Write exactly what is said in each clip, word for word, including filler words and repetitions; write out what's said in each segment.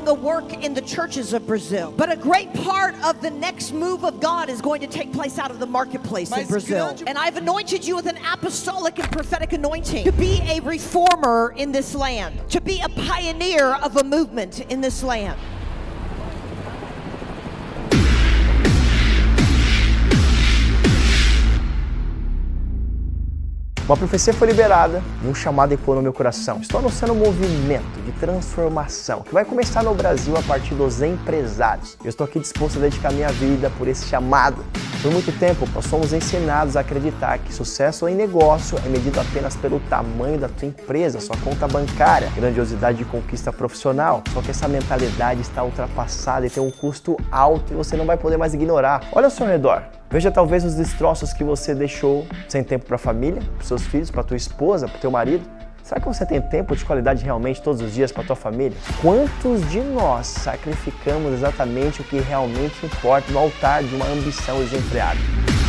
doing a work in the churches of Brazil. But a great part of the next move of God is going to take place out of the marketplace in Brazil. And I've anointed you with an apostolic and prophetic anointing to be a reformer in this land, to be a pioneer of a movement in this land. Uma profecia foi liberada e um chamado ecoou no meu coração. Estou anunciando um movimento de transformação que vai começar no Brasil a partir dos empresários. Eu estou aqui disposto a dedicar minha vida por esse chamado. Por muito tempo, nós somos ensinados a acreditar que sucesso em negócio é medido apenas pelo tamanho da tua empresa, sua conta bancária, grandiosidade de conquista profissional. Só que essa mentalidade está ultrapassada e tem um custo alto e você não vai poder mais ignorar. Olha ao seu redor. Veja talvez os destroços que você deixou sem tempo para a família, para seus filhos, para tua esposa, para teu marido. Será que você tem tempo de qualidade realmente todos os dias para tua família? Quantos de nós sacrificamos exatamente o que realmente importa no altar de uma ambição desenfreada?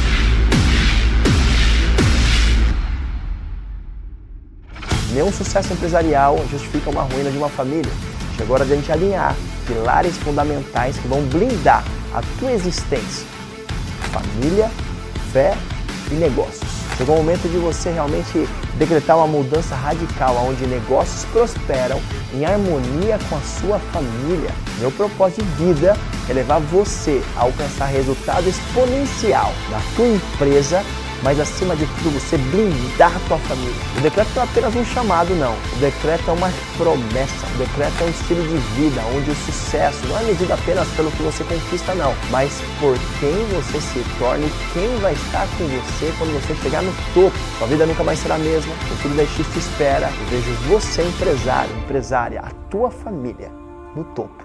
Nenhum sucesso empresarial justifica uma ruína de uma família. Chegou a hora de a gente alinhar pilares fundamentais que vão blindar a tua existência. Família, fé e negócios. Chegou o momento de você realmente decretar uma mudança radical, onde negócios prosperam em harmonia com a sua família. Meu propósito de vida é levar você a alcançar resultado exponencial na tua empresa, mas acima de tudo você blindar a tua família. O decreto não é apenas um chamado, não. O decreto é uma promessa. O decreto é um estilo de vida onde o sucesso não é medido apenas pelo que você conquista, não, mas por quem você se torna e quem vai estar com você quando você chegar no topo. Sua vida nunca mais será a mesma. O futuro da X te espera. Eu vejo você, empresário, empresária, a tua família no topo.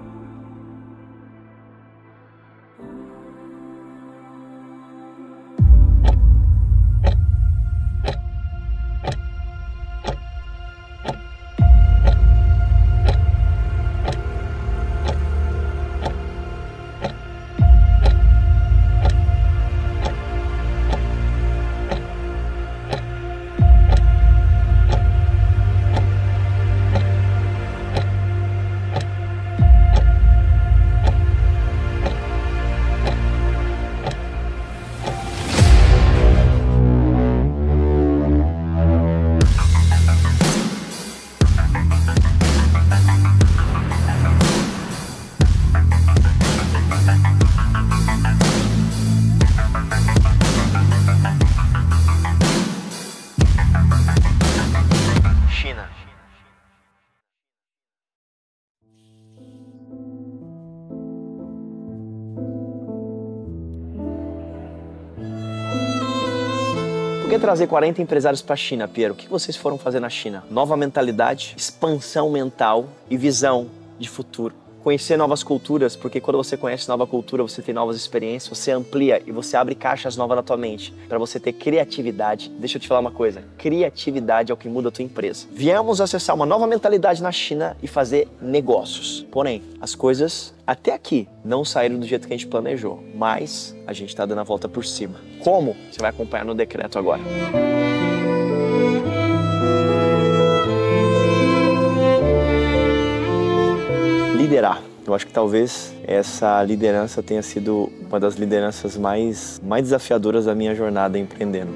Por que trazer quarenta empresários para a China, Piero? O que vocês foram fazer na China? Nova mentalidade, expansão mental e visão de futuro. Conhecer novas culturas, porque quando você conhece nova cultura, você tem novas experiências, você amplia e você abre caixas novas na tua mente para você ter criatividade. Deixa eu te falar uma coisa, criatividade é o que muda a tua empresa. Viemos acessar uma nova mentalidade na China e fazer negócios. Porém, as coisas até aqui não saíram do jeito que a gente planejou, mas a gente está dando a volta por cima. Como? Você vai acompanhar no decreto agora. Liderar. Eu acho que talvez essa liderança tenha sido uma das lideranças mais, mais desafiadoras da minha jornada empreendendo.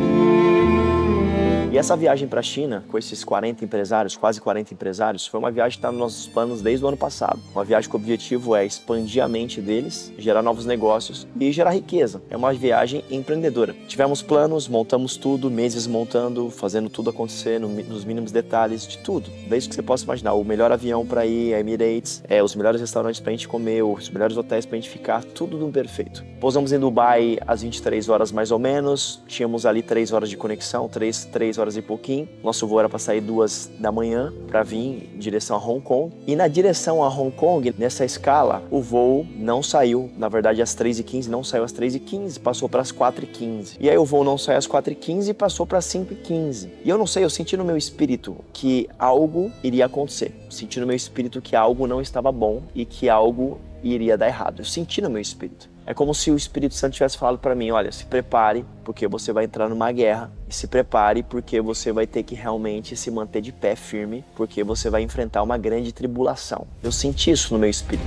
E essa viagem para a China, com esses quarenta empresários, quase quarenta empresários, foi uma viagem que está nos nossos planos desde o ano passado. Uma viagem que o objetivo é expandir a mente deles, gerar novos negócios e gerar riqueza. É uma viagem empreendedora. Tivemos planos, montamos tudo, meses montando, fazendo tudo acontecer no, nos mínimos detalhes de tudo. Desde que você possa imaginar, o melhor avião para ir, a Emirates, é, os melhores restaurantes para a gente comer, os melhores hotéis para a gente ficar, tudo no perfeito. Pousamos em Dubai às vinte e três horas mais ou menos, tínhamos ali três horas de conexão, três horas e pouquinho. Nosso voo era para sair duas da manhã para vir em direção a Hong Kong. E na direção a Hong Kong, nessa escala, o voo não saiu. Na verdade, às três e quinze, não saiu às três e quinze, passou para as quatro e quinze. E aí o voo não saiu às quatro e quinze e passou para as cinco e quinze. E eu não sei, eu senti no meu espírito que algo iria acontecer. Senti no meu espírito que algo não estava bom e que algo iria dar errado. Eu senti no meu espírito. É como se o Espírito Santo tivesse falado para mim, olha, se prepare porque você vai entrar numa guerra e se prepare porque você vai ter que realmente se manter de pé firme porque você vai enfrentar uma grande tribulação. Eu senti isso no meu espírito.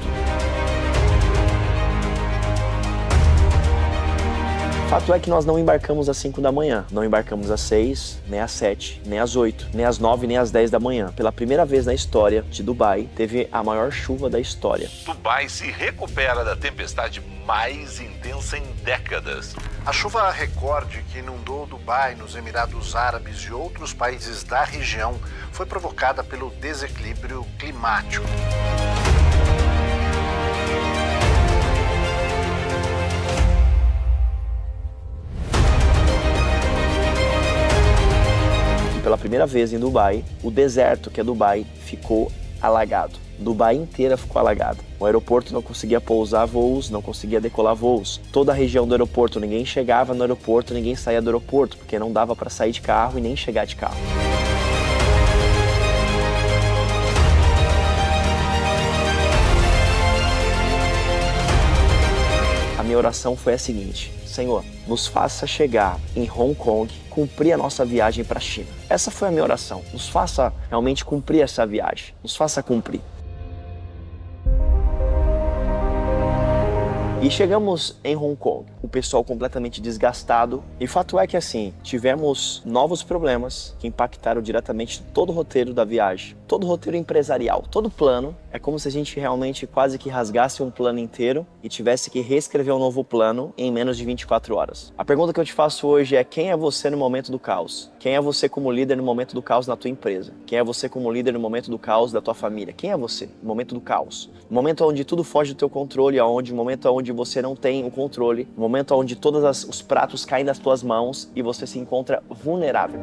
O fato é que nós não embarcamos às cinco da manhã, não embarcamos às seis, nem às sete, nem às oito, nem às nove, nem às dez da manhã. Pela primeira vez na história de Dubai, teve a maior chuva da história. Dubai se recupera da tempestade mais intensa em décadas. A chuva recorde que inundou Dubai, nos Emirados Árabes e outros países da região foi provocada pelo desequilíbrio climático. Pela primeira vez em Dubai, o deserto que é Dubai ficou alagado. Dubai inteira ficou alagada. O aeroporto não conseguia pousar voos, não conseguia decolar voos. Toda a região do aeroporto, ninguém chegava no aeroporto, ninguém saía do aeroporto, porque não dava para sair de carro e nem chegar de carro. A minha oração foi a seguinte: Senhor, nos faça chegar em Hong Kong, cumprir a nossa viagem para a China. Essa foi a minha oração. Nos faça realmente cumprir essa viagem. Nos faça cumprir. E chegamos em Hong Kong, o pessoal completamente desgastado. E fato é que assim, tivemos novos problemas que impactaram diretamente todo o roteiro da viagem. Todo o roteiro empresarial, todo o plano. É como se a gente realmente quase que rasgasse um plano inteiro e tivesse que reescrever um novo plano em menos de vinte e quatro horas. A pergunta que eu te faço hoje é: quem é você no momento do caos? Quem é você como líder no momento do caos na tua empresa? Quem é você como líder no momento do caos da tua família? Quem é você no momento do caos? No momento onde tudo foge do teu controle, aonde, no momento onde você não tem o controle, no momento onde todos as, os pratos caem das tuas mãos e você se encontra vulnerável.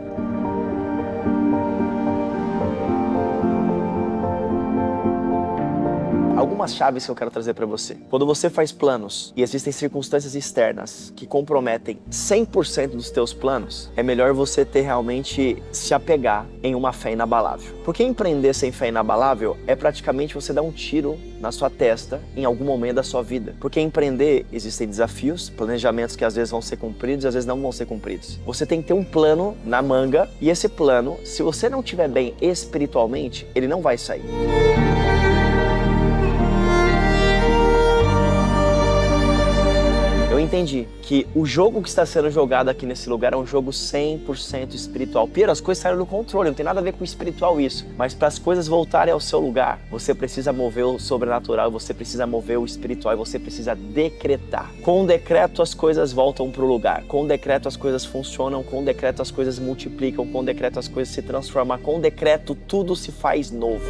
Algumas chaves que eu quero trazer para você. Quando você faz planos e existem circunstâncias externas que comprometem cem por cento dos teus planos, é melhor você ter realmente se apegar em uma fé inabalável. Porque empreender sem fé inabalável é praticamente você dar um tiro na sua testa em algum momento da sua vida. Porque empreender, existem desafios, planejamentos que às vezes vão ser cumpridos e às vezes não vão ser cumpridos. Você tem que ter um plano na manga e esse plano, se você não estiver bem espiritualmente, ele não vai sair. Eu entendi que o jogo que está sendo jogado aqui nesse lugar é um jogo cem por cento espiritual. Pior, as coisas saíram do controle, não tem nada a ver com o espiritual isso. Mas para as coisas voltarem ao seu lugar, você precisa mover o sobrenatural, você precisa mover o espiritual e você precisa decretar. Com o decreto as coisas voltam para o lugar, com o decreto as coisas funcionam, com o decreto as coisas multiplicam, com o decreto as coisas se transformam, com o decreto tudo se faz novo.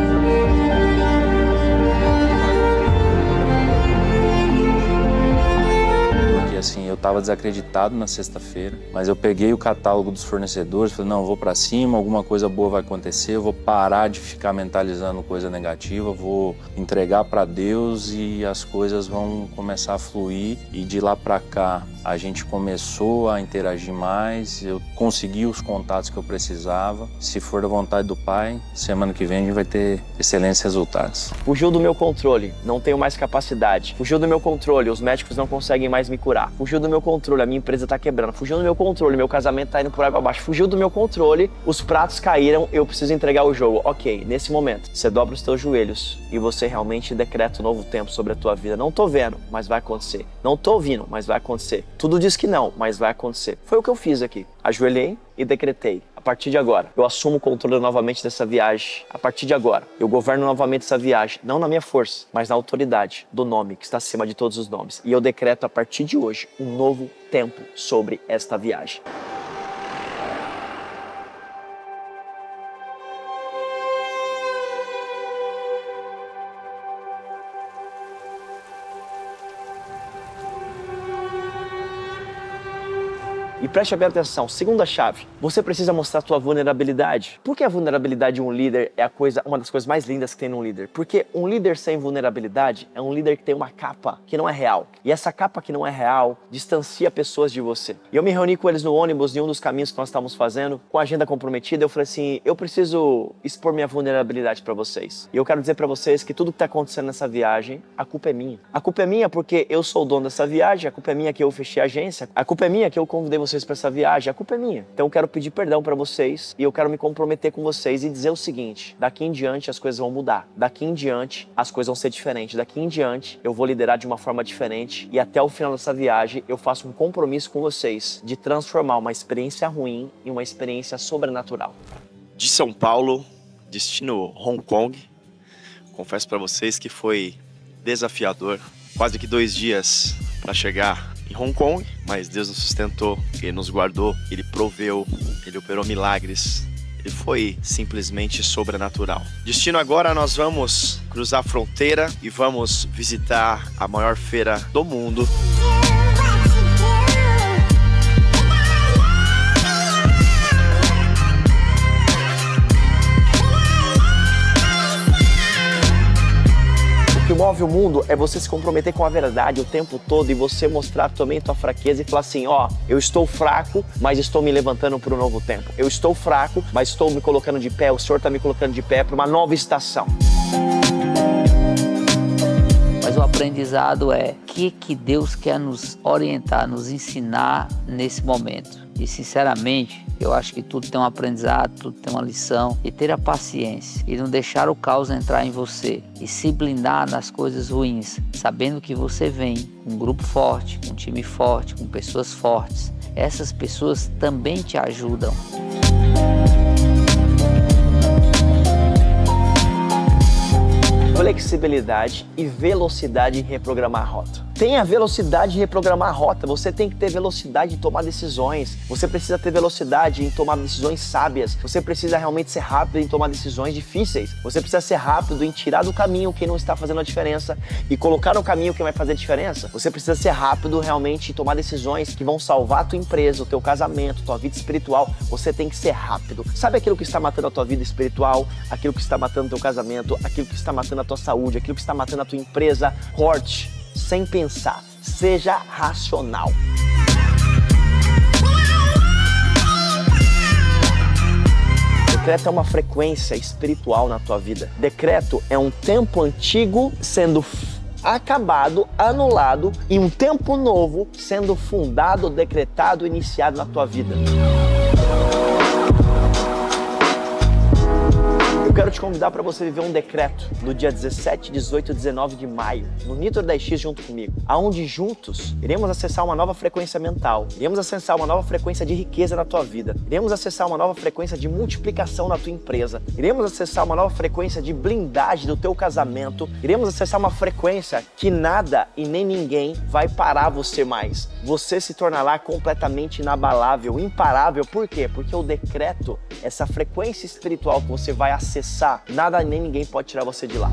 Assim, eu estava desacreditado na sexta-feira, mas eu peguei o catálogo dos fornecedores, falei, não, eu vou para cima, alguma coisa boa vai acontecer, eu vou parar de ficar mentalizando coisa negativa, vou entregar para Deus e as coisas vão começar a fluir. E de lá para cá a gente começou a interagir mais, eu consegui os contatos que eu precisava. Se for da vontade do Pai, semana que vem a gente vai ter excelentes resultados. Fugiu do meu controle, não tenho mais capacidade. Fugiu do meu controle, os médicos não conseguem mais me curar. Fugiu do meu controle, a minha empresa tá quebrando. Fugiu do meu controle, meu casamento tá indo por água abaixo. Fugiu do meu controle, os pratos caíram, eu preciso entregar o jogo. Ok, nesse momento, você dobra os teus joelhos e você realmente decreta um novo tempo sobre a tua vida. Não tô vendo, mas vai acontecer. Não tô ouvindo, mas vai acontecer. Tudo diz que não, mas vai acontecer. Foi o que eu fiz aqui. Ajoelhei e decretei. A partir de agora, eu assumo o controle novamente dessa viagem. A partir de agora, eu governo novamente essa viagem. Não na minha força, mas na autoridade do nome que está acima de todos os nomes. E eu decreto a partir de hoje um novo tempo sobre esta viagem. E preste bem atenção, segunda chave, você precisa mostrar a tua vulnerabilidade. Por que a vulnerabilidade de um líder é a coisa, uma das coisas mais lindas que tem num líder? Porque um líder sem vulnerabilidade é um líder que tem uma capa que não é real. E essa capa que não é real distancia pessoas de você. E eu me reuni com eles no ônibus, em um dos caminhos que nós estávamos fazendo, com a agenda comprometida, eu falei assim, eu preciso expor minha vulnerabilidade para vocês. E eu quero dizer para vocês que tudo que está acontecendo nessa viagem, a culpa é minha. A culpa é minha porque eu sou o dono dessa viagem, a culpa é minha que eu fechei a agência, a culpa é minha que eu convidei vocês para essa viagem, a culpa é minha. Então eu quero pedir perdão para vocês e eu quero me comprometer com vocês e dizer o seguinte, daqui em diante as coisas vão mudar, daqui em diante as coisas vão ser diferentes, daqui em diante eu vou liderar de uma forma diferente e até o final dessa viagem eu faço um compromisso com vocês de transformar uma experiência ruim em uma experiência sobrenatural. De São Paulo, destino Hong Kong, confesso para vocês que foi desafiador, quase que dois dias para chegar em Hong Kong, mas Deus nos sustentou, Ele nos guardou, Ele proveu, Ele operou milagres, Ele foi simplesmente sobrenatural. Destino agora, nós vamos cruzar a fronteira e vamos visitar a maior feira do mundo. O que move o mundo é você se comprometer com a verdade o tempo todo e você mostrar também a tua fraqueza e falar assim, ó, eu estou fraco, mas estou me levantando para um novo tempo. Eu estou fraco, mas estou me colocando de pé, o Senhor está me colocando de pé para uma nova estação. Mas o aprendizado é o que, que Deus quer nos orientar, nos ensinar nesse momento. E sinceramente, eu acho que tudo tem um aprendizado, tudo tem uma lição. E ter a paciência e não deixar o caos entrar em você. E se blindar nas coisas ruins, sabendo que você vem com um grupo forte, com um time forte, com pessoas fortes. Essas pessoas também te ajudam. Flexibilidade e velocidade em reprogramar a rota. Tenha velocidade em reprogramar a rota, você tem que ter velocidade em tomar decisões, você precisa ter velocidade em tomar decisões sábias, você precisa realmente ser rápido em tomar decisões difíceis, você precisa ser rápido em tirar do caminho quem não está fazendo a diferença e colocar no caminho quem vai fazer a diferença. Você precisa ser rápido realmente em tomar decisões que vão salvar a tua empresa, o teu casamento, tua vida espiritual, você tem que ser rápido. Sabe aquilo que está matando a tua vida espiritual, aquilo que está matando o teu casamento, aquilo que está matando a tua saúde, aquilo que está matando a tua empresa? Corte, sem pensar, seja racional. Decreto é uma frequência espiritual na tua vida. Decreto é um tempo antigo sendo acabado, anulado e um tempo novo sendo fundado, decretado, iniciado na tua vida. Eu quero te convidar para você viver um decreto no dia dezessete, dezoito e dezenove de maio, no Nitro dez X junto comigo, aonde juntos iremos acessar uma nova frequência mental, iremos acessar uma nova frequência de riqueza na tua vida, iremos acessar uma nova frequência de multiplicação na tua empresa, iremos acessar uma nova frequência de blindagem do teu casamento, iremos acessar uma frequência que nada e nem ninguém vai parar você mais. Você se tornará completamente inabalável, imparável. Por quê? Porque o decreto, essa frequência espiritual que você vai acessar, nada nem ninguém pode tirar você de lá.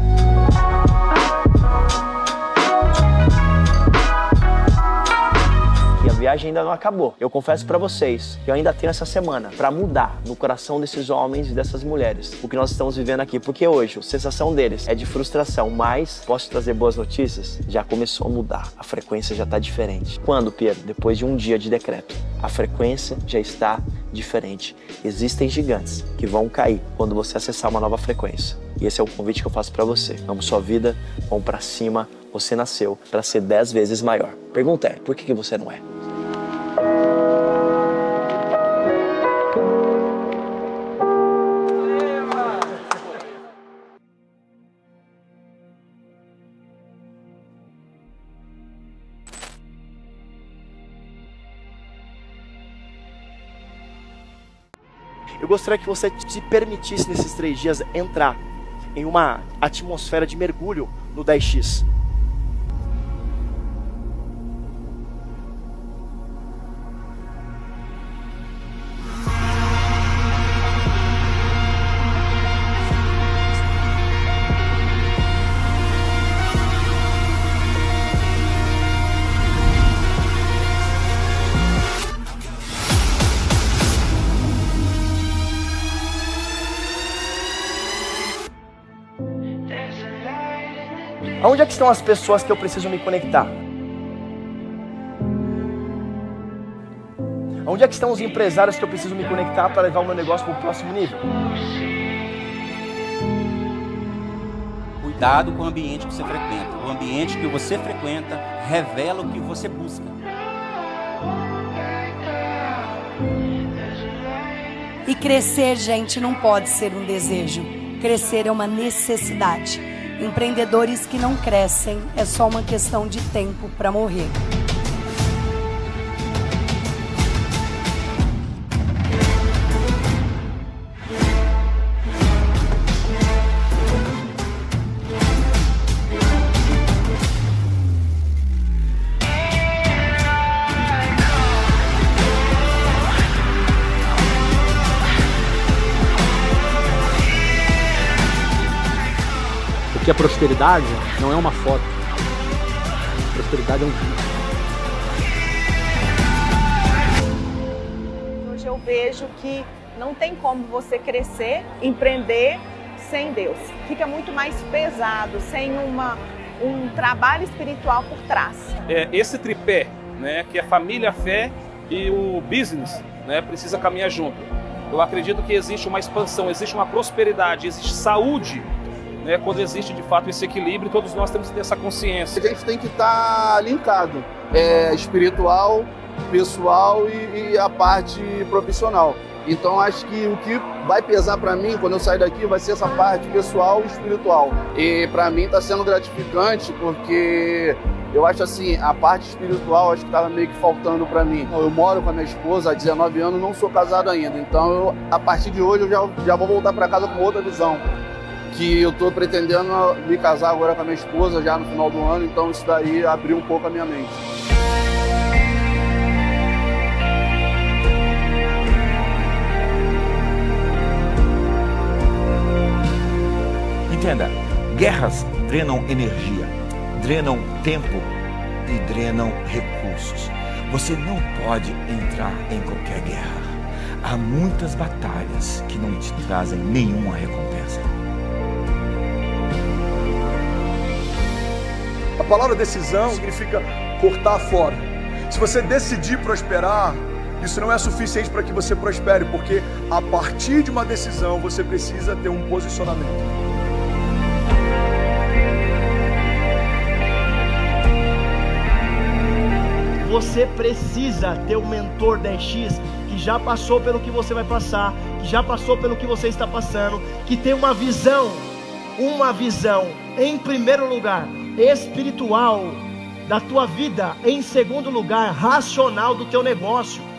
E a viagem ainda não acabou. Eu confesso para vocês que eu ainda tenho essa semana para mudar no coração desses homens e dessas mulheres o que nós estamos vivendo aqui. Porque hoje a sensação deles é de frustração, mas posso te trazer boas notícias? Já começou a mudar, a frequência já está diferente. Quando, Pedro? Depois de um dia de decreto. A frequência já está diferente. Existem gigantes que vão cair quando você acessar uma nova frequência. E esse é o convite que eu faço para você. Amo sua vida, vamos para cima. Você nasceu para ser dez vezes maior. Pergunta é, por que que você não é? Eu gostaria que você se permitisse nesses três dias entrar em uma atmosfera de mergulho no dez X. Aonde é que estão as pessoas que eu preciso me conectar? Onde é que estão os empresários que eu preciso me conectar para levar o meu negócio para o próximo nível? Cuidado com o ambiente que você frequenta. O ambiente que você frequenta revela o que você busca. E crescer, gente, não pode ser um desejo. Crescer é uma necessidade. Empreendedores que não crescem é só uma questão de tempo para morrer. Que a prosperidade não é uma foto. A prosperidade é um vídeo. Hoje eu vejo que não tem como você crescer, empreender sem Deus. Fica muito mais pesado, sem uma, um trabalho espiritual por trás. É, esse tripé, né, que é família, fé e o business, né, precisa caminhar junto. Eu acredito que existe uma expansão, existe uma prosperidade, existe saúde, né, quando existe de fato esse equilíbrio, todos nós temos que ter essa consciência. A gente tem que estar linkado, é, espiritual, pessoal e, e a parte profissional. Então acho que o que vai pesar para mim quando eu sair daqui vai ser essa parte pessoal e espiritual. E para mim está sendo gratificante porque eu acho assim, a parte espiritual acho que estava meio que faltando para mim. Eu moro com a minha esposa há dezenove anos, não sou casado ainda. Então eu, a partir de hoje eu já, já vou voltar para casa com outra visão. Que eu estou pretendendo me casar agora com a minha esposa já no final do ano, então isso daí abriu um pouco a minha mente. Entenda, guerras drenam energia, drenam tempo e drenam recursos. Você não pode entrar em qualquer guerra. Há muitas batalhas que não te trazem nenhuma recompensa. A palavra decisão significa cortar fora. Se você decidir prosperar, isso não é suficiente para que você prospere, porque a partir de uma decisão você precisa ter um posicionamento. Você precisa ter um mentor dez X que já passou pelo que você vai passar, que já passou pelo que você está passando, que tem uma visão, uma visão, em primeiro lugar, espiritual da tua vida, em segundo lugar, racional do teu negócio.